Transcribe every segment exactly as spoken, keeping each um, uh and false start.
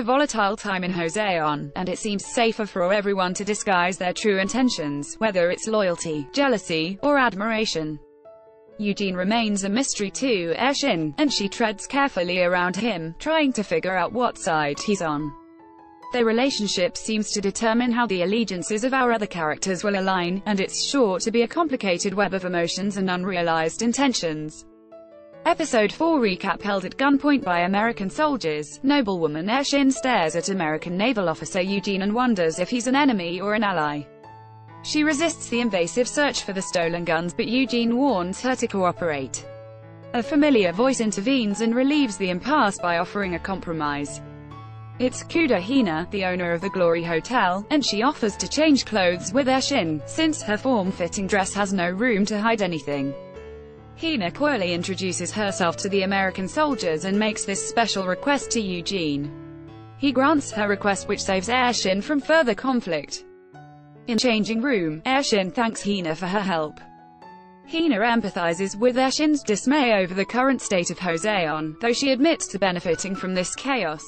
volatile time in Joseon, and it seems safer for everyone to disguise their true intentions, whether it's loyalty, jealousy, or admiration. Eugene remains a mystery to Ae-shin, and she treads carefully around him, trying to figure out what side he's on. Their relationship seems to determine how the allegiances of our other characters will align, and it's sure to be a complicated web of emotions and unrealized intentions. Episode four recap. Held at gunpoint by American soldiers, noblewoman Ae-shin stares at American naval officer Eugene and wonders if he's an enemy or an ally. She resists the invasive search for the stolen guns, but Eugene warns her to cooperate. A familiar voice intervenes and relieves the impasse by offering a compromise. It's Kuda Hina, the owner of the Glory Hotel, and she offers to change clothes with Ae-shin, since her form-fitting dress has no room to hide anything. Hina coyly introduces herself to the American soldiers and makes this special request to Eugene. He grants her request, which saves Ae-shin from further conflict. In changing room, Ae-shin thanks Hina for her help. Hina empathizes with Ae-shin's dismay over the current state of Joseon, though she admits to benefiting from this chaos.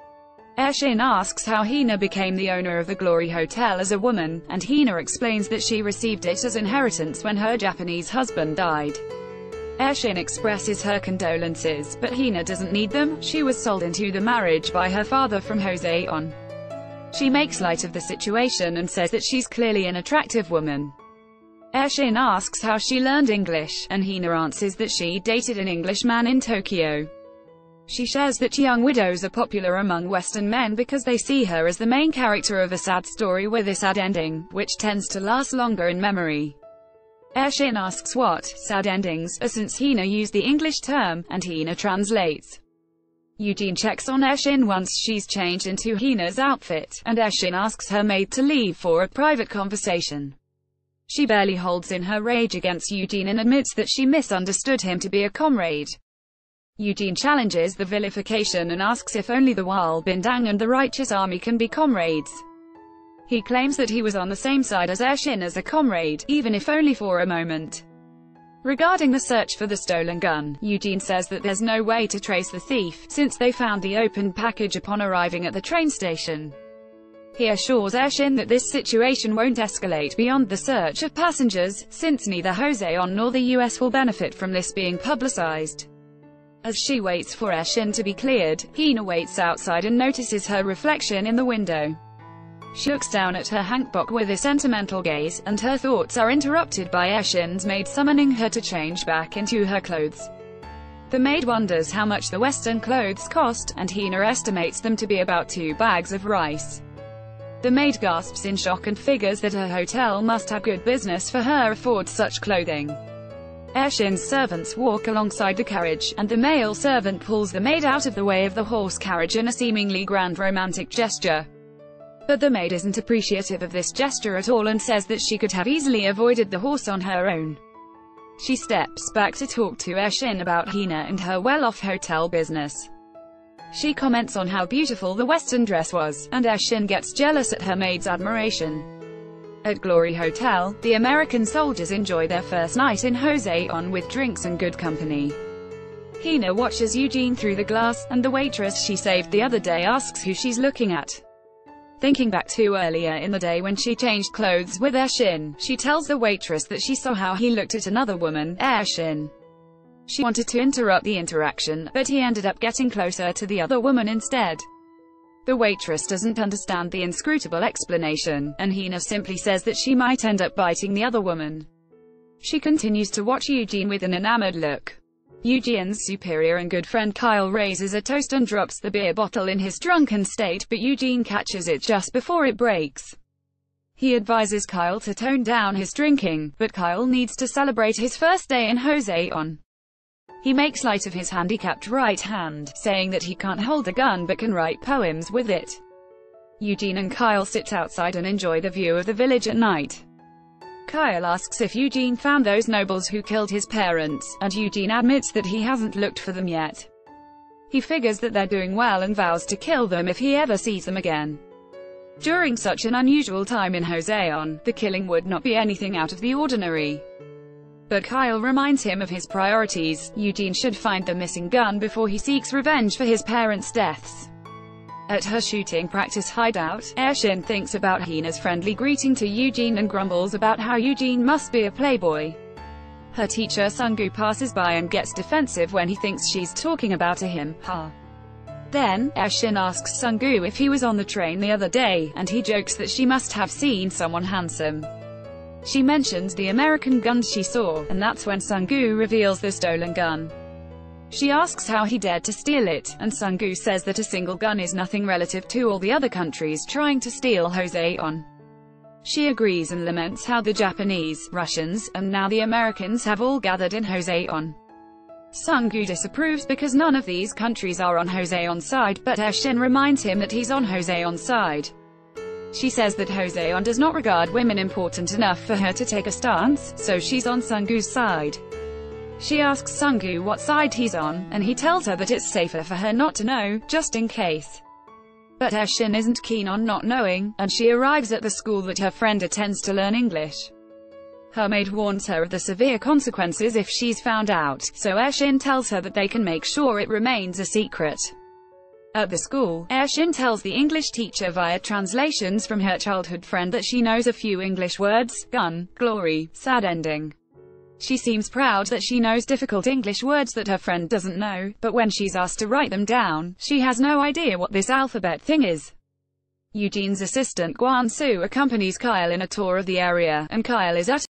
Ae-shin asks how Hina became the owner of the Glory Hotel as a woman, and Hina explains that she received it as inheritance when her Japanese husband died. Ae-shin expresses her condolences, but Hina doesn't need them. She was sold into the marriage by her father from Joseon. She makes light of the situation and says that she's clearly an attractive woman. Ae-shin asks how she learned English, and Hina answers that she dated an Englishman in Tokyo. She shares that young widows are popular among Western men because they see her as the main character of a sad story with a sad ending, which tends to last longer in memory. Ae-shin asks what sad endings are, since Hina used the English term, and Hina translates. Eugene checks on Ae-shin once she's changed into Hina's outfit, and Ae-shin asks her maid to leave for a private conversation. She barely holds in her rage against Eugene and admits that she misunderstood him to be a comrade. Eugene challenges the vilification and asks if only the Wal Bindang and the Righteous Army can be comrades. He claims that he was on the same side as Ae-shin as a comrade, even if only for a moment. Regarding the search for the stolen gun, Eugene says that there's no way to trace the thief, since they found the opened package upon arriving at the train station. He assures Ae-shin that this situation won't escalate beyond the search of passengers, since neither Joseon nor the U S will benefit from this being publicized. As she waits for Ae-shin to be cleared, Hina waits outside and notices her reflection in the window. She looks down at her hanbok with a sentimental gaze, and her thoughts are interrupted by Ae-shin's maid summoning her to change back into her clothes. The maid wonders how much the Western clothes cost, and Hina estimates them to be about two bags of rice. The maid gasps in shock and figures that her hotel must have good business for her afford such clothing. Ae-shin's servants walk alongside the carriage, and the male servant pulls the maid out of the way of the horse carriage in a seemingly grand romantic gesture. But the maid isn't appreciative of this gesture at all and says that she could have easily avoided the horse on her own. She steps back to talk to Ae-shin about Hina and her well-off hotel business. She comments on how beautiful the Western dress was, and Ae-shin gets jealous at her maid's admiration. At Glory Hotel, the American soldiers enjoy their first night in Joseon with drinks and good company. Hina watches Eugene through the glass, and the waitress she saved the other day asks who she's looking at. Thinking back to earlier in the day when she changed clothes with Ae-shin, she tells the waitress that she saw how he looked at another woman, Ae-shin. She wanted to interrupt the interaction, but he ended up getting closer to the other woman instead. The waitress doesn't understand the inscrutable explanation, and Hina simply says that she might end up biting the other woman. She continues to watch Eugene with an enamored look. Eugene's superior and good friend Kyle raises a toast and drops the beer bottle in his drunken state, but Eugene catches it just before it breaks. He advises Kyle to tone down his drinking, but Kyle needs to celebrate his first day in Joseon. He makes light of his handicapped right hand, saying that he can't hold a gun but can write poems with it. Eugene and Kyle sit outside and enjoy the view of the village at night. Kyle asks if Eugene found those nobles who killed his parents, and Eugene admits that he hasn't looked for them yet. He figures that they're doing well and vows to kill them if he ever sees them again. During such an unusual time in Joseon, the killing would not be anything out of the ordinary. But Kyle reminds him of his priorities. Eugene should find the missing gun before he seeks revenge for his parents' deaths. At her shooting practice hideout, Air-shin thinks about Hina's friendly greeting to Eugene and grumbles about how Eugene must be a playboy. Her teacher Sung-gu passes by and gets defensive when he thinks she's talking about him. Ha. Then, Air-shin asks Sung-gu if he was on the train the other day, and he jokes that she must have seen someone handsome. She mentions the American guns she saw, and that's when Sung-gu reveals the stolen gun. She asks how he dared to steal it, and Sung-gu says that a single gun is nothing relative to all the other countries trying to steal Joseon. She agrees and laments how the Japanese, Russians, and now the Americans have all gathered in Joseon. Sung-gu disapproves because none of these countries are on Joseon's side, but Air-shin reminds him that he's on Joseon's side. She says that Joseon does not regard women important enough for her to take a stance, so she's on Sung-gu's side. She asks Sung-gu what side he's on, and he tells her that it's safer for her not to know, just in case. But Air-shin isn't keen on not knowing, and she arrives at the school that her friend attends to learn English. Her maid warns her of the severe consequences if she's found out, so Air-shin tells her that they can make sure it remains a secret. At the school, Air-shin tells the English teacher via translations from her childhood friend that she knows a few English words: gun, glory, sad ending. She seems proud that she knows difficult English words that her friend doesn't know, but when she's asked to write them down, she has no idea what this alphabet thing is. Eugene's assistant Guan-soo accompanies Kyle in a tour of the area, and Kyle is utterly